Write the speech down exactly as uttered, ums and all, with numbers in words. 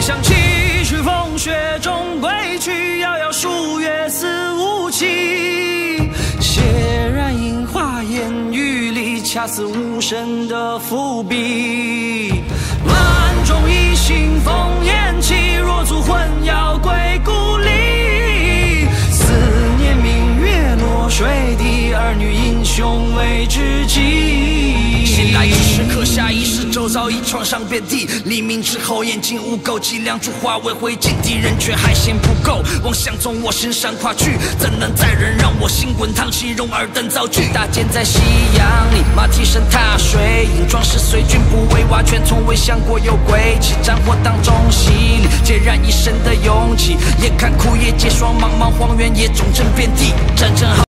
想继续风雪中归去，遥遥数月思无期。血染樱花烟雨里，恰似无声的伏笔。乱中一心烽烟起，若足魂要归故里。思念明月落水底，儿女英雄为知己。醒来一时刻下一世，周遭已创伤遍地。黎明之后，眼睛污垢，几两烛化为灰烬，敌人却还嫌不够。妄想从我身上跨去，怎能再忍让我心滚烫起，容尔等造句。搭建在夕阳里，马蹄声踏水影，壮士随军不为瓦全，从未想过有归期。战火当中洗礼，孑然一身的勇气。眼看枯叶结霜，茫茫荒原也重振遍地。战争好。